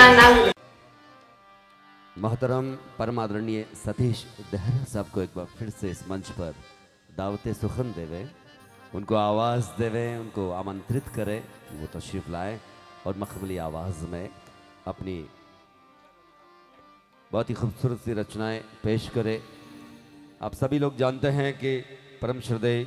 नाम। मोहतरम परम आदरणीय सतीश देहरा साहब को एक बार फिर से इस मंच पर दावते सुखन देवे, उनको आवाज़ देवे, उनको आमंत्रित करें कि वो तशरीफ़ लाए और मखमली आवाज़ में अपनी बहुत ही खूबसूरत सी रचनाएं पेश करें। आप सभी लोग जानते हैं कि परम श्रद्धेय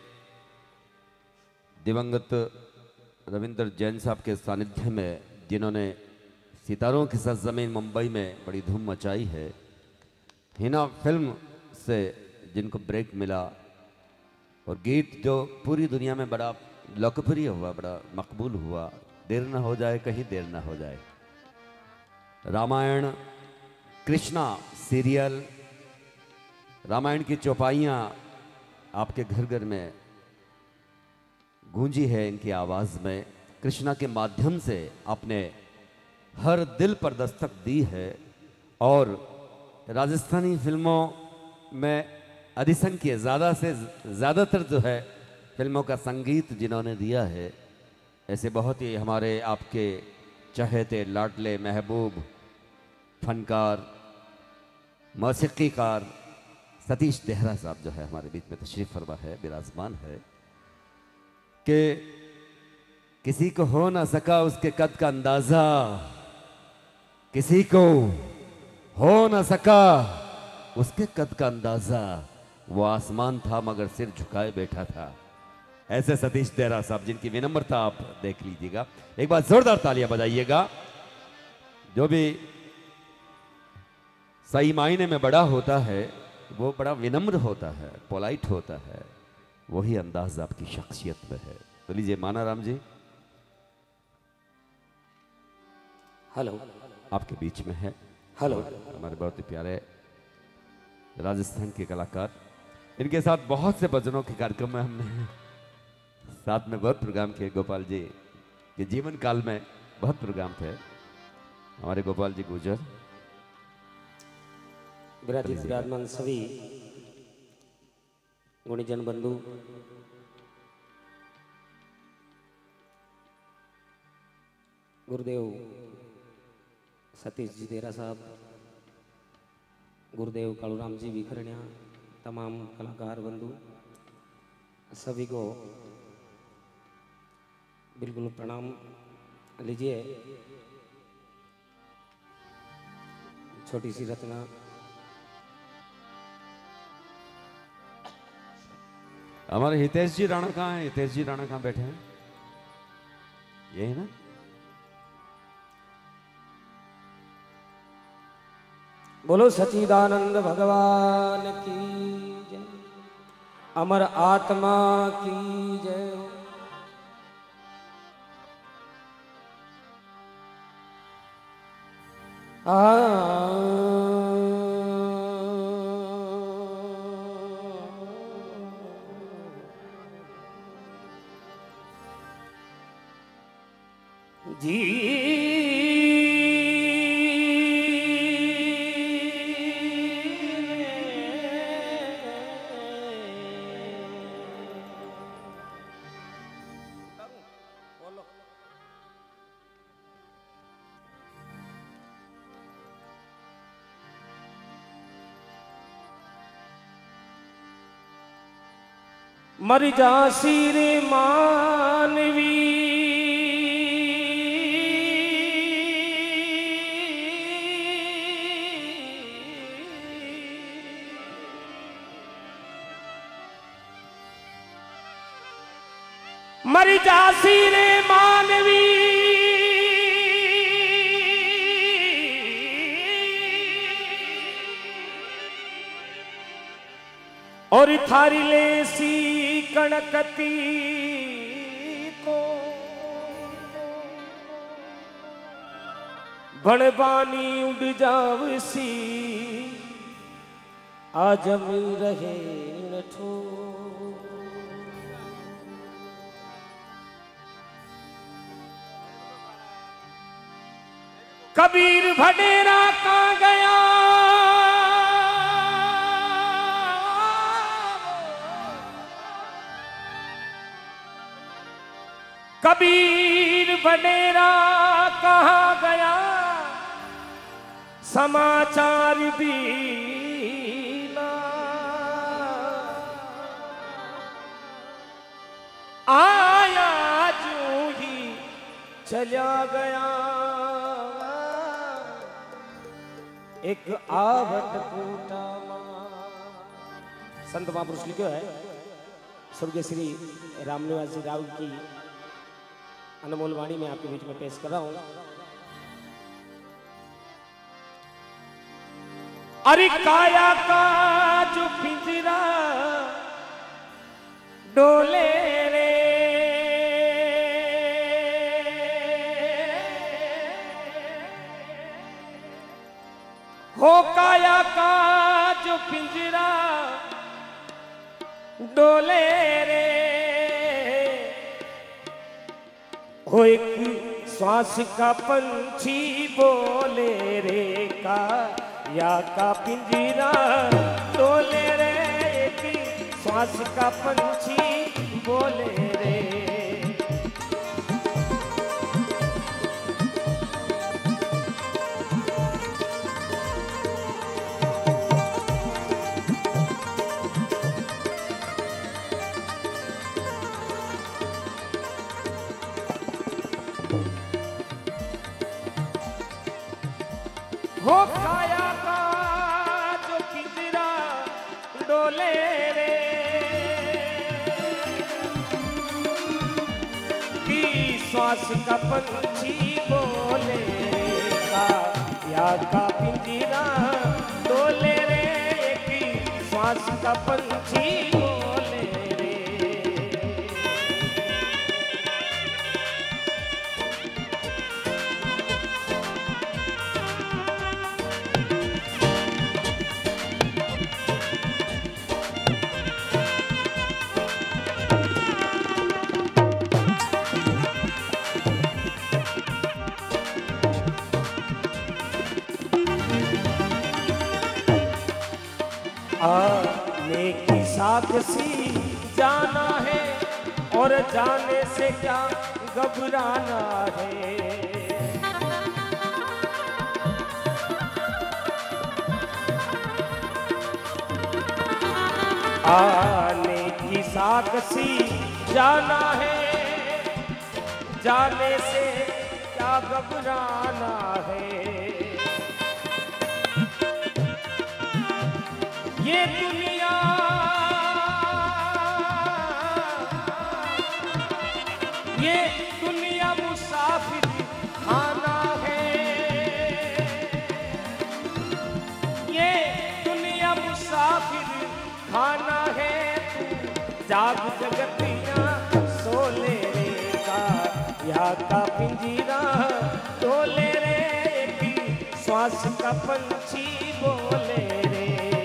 दिवंगत रविंद्र जैन साहब के सानिध्य में, जिन्होंने सितारों के साथ ज़मीन मुंबई में बड़ी धूम मचाई है, हिना फिल्म से जिनको ब्रेक मिला और गीत जो पूरी दुनिया में बड़ा लोकप्रिय हुआ, बड़ा मकबूल हुआ, देर न हो जाए कहीं देर न हो जाए, रामायण, कृष्णा सीरियल, रामायण की चौपाइयाँ आपके घर घर में गूंजी है इनकी आवाज़ में। कृष्णा के माध्यम से आपने हर दिल पर दस्तक दी है और राजस्थानी फिल्मों में अधिसंख्य ज़्यादा से ज़्यादातर जो है फिल्मों का संगीत जिन्होंने दिया है, ऐसे बहुत ही हमारे आपके चहेते लाडले महबूब फनकार मौसीकीकार सतीश देहरा साहब जो है हमारे बीच में तशरीफ़ फरमा है, विराजमान है, कि किसी को हो ना सका उसके कद का अंदाज़ा, किसी को हो ना सका उसके कद का अंदाज़ा, वो आसमान था मगर सिर झुकाए बैठा था। ऐसे सतीश देहरा साहब जिनकी विनम्रता आप देख लीजिएगा। एक बार जोरदार तालियां बजाइएगा। जो भी सही मायने में बड़ा होता है वो बड़ा विनम्र होता है, पोलाइट होता है, वही अंदाज आपकी शख्सियत में है। तो लीजिए माना राम जी हेलो आपके बीच में है। हेलो हमारे बहुत ही प्यारे राजस्थान के कलाकार, इनके साथ बहुत से भजनों के कार्यक्रम में हमने साथ में बहुत प्रोग्राम किए। गोपाल जी के जीवन काल में बहुत प्रोग्राम थे हमारे गोपाल जी गुजर। विराजमान सभी गुणीजन बंधु, गुरुदेव सतीश जी देहरा साहब, गुरुदेव कालूराम जी विखरण्या, तमाम कलाकार बंधु सभी को बिल्कुल प्रणाम। लीजिए छोटी सी रचना। हमारे हितेश जी राणा कहाँ हैं? हितेश जी राणा कहाँ बैठे हैं? ये है ना? बोलो सच्चिदानंद भगवान की जय, अमर आत्मा की जय। जी मर जासी रे मानवी, मर जासी रे मानवी, और थारी लेसी कणकती को भणबानी उड़ जावसी, आज मिल रहे ठो। कबीर भडेरा कहाँ गया, कबीर भडेरा कहाँ गया, समाचार दीना आया जूं ही चला गया, एक आवट कूटा। संत महापुरुष लिखो है स्वर्गीय श्री रामनिवासी राव की अनमोल वाणी में आपके बीच में पेश कर रहा हूं। अरे काया का जो पिंजरा डोले रे, हो काया का जो पिंजरा डोले रे, हो एक श्वास का पंछी बोले रे, का या का पिंजरा डोले रे, एक श्वास का पंछी बोले रे। हो काया का जो पिंजरा डोले रे, की श्वास का पंछी बोले का, या का पिंजरा डोले रे, की श्वास का पंछी बोले रे। आने की साक्षी जाना है और जाने से क्या घबराना है, आने की साक्षी जाना है, जाने से क्या घबराना है। ये दुनिया मुसाफिर खाना है, ये दुनिया मुसाफिर खाना है, जाग जगतियां सोले रे, का या का पिंजरा डोले रे, की श्वास का पंछी बोले रे।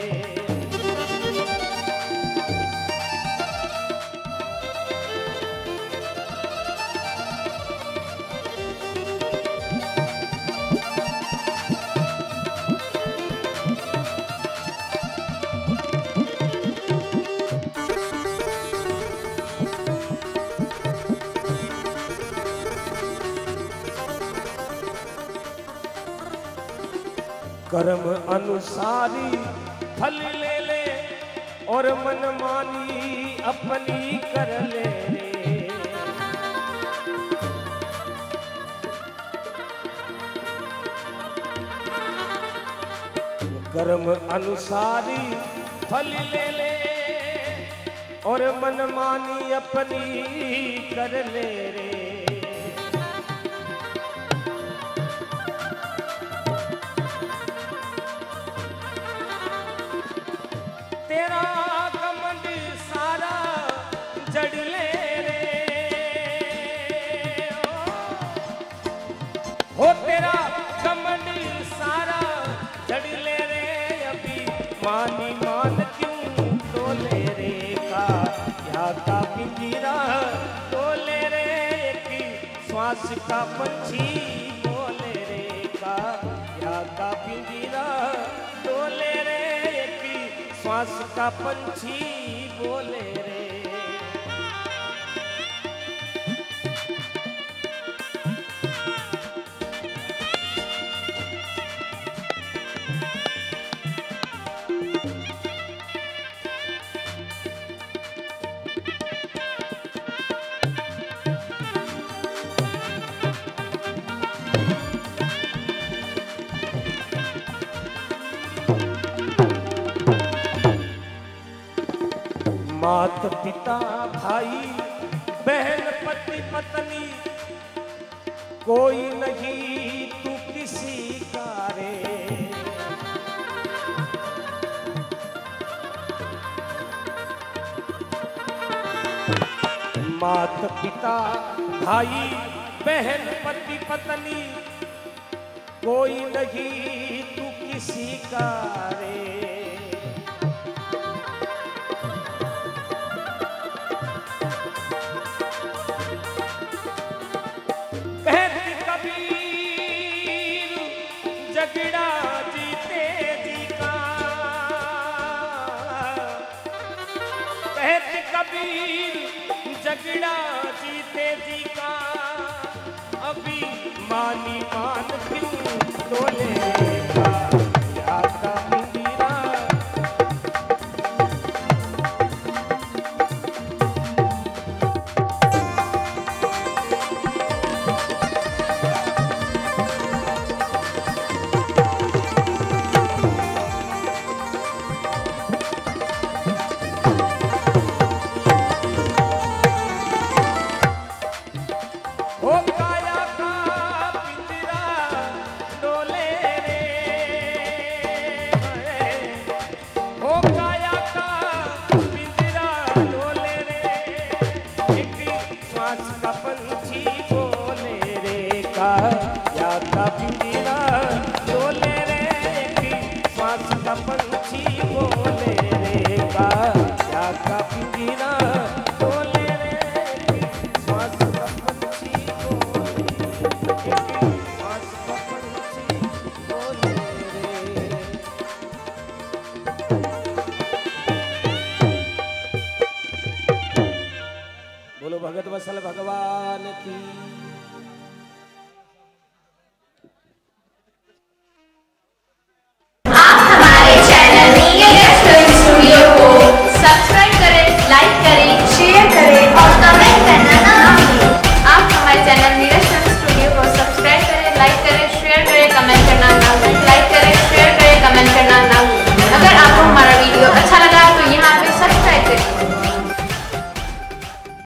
कर्म अनुसारी फल ले ले और मनमानी अपनी कर ले रे, कर्म अनुसारी फल ले ले और मनमानी अपनी कर ले रे। तेरा घमंड सारा जड़ ले रे, हो तेरा घमंड सारा जड़ ले रे, अभी मानी मान क्यों डोले रे, का या का पिंजरा डोले रे, की श्वास का पंछी बोले रे, का या का पिंजरा डोले रे, श्वास का पंछी बोले रे। मात पिता भाई बहन पति पत्नी कोई नहीं तू किसी का रे। मात पिता भाई बहन पति पत्नी कोई नहीं तू किसी का रे। कहती कबीर झगड़ा जीते जी का, कहती कबीर झगड़ा जीते जी का, अभी मानी मान क्यों डोले का या का इंदिरा। ओ काया का पिंजरा डोले रे, ओ काया का पिंजरा डोले रे, एक श्वास का पंछी बोले रे, काया का पिंजरा